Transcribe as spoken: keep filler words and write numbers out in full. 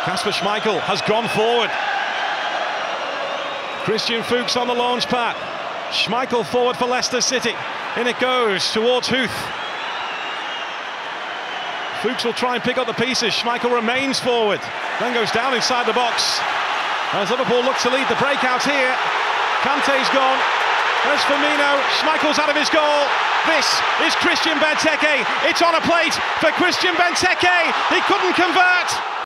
Kasper Schmeichel has gone forward. Christian Fuchs on the launch pad. Schmeichel forward for Leicester City. In it goes towards Huth. Fuchs will try and pick up the pieces. Schmeichel remains forward. Then goes down inside the box. As Liverpool look to lead the breakouts here. Kante's gone. There's Firmino. Schmeichel's out of his goal. This is Christian Benteke. It's on a plate for Christian Benteke. He couldn't convert.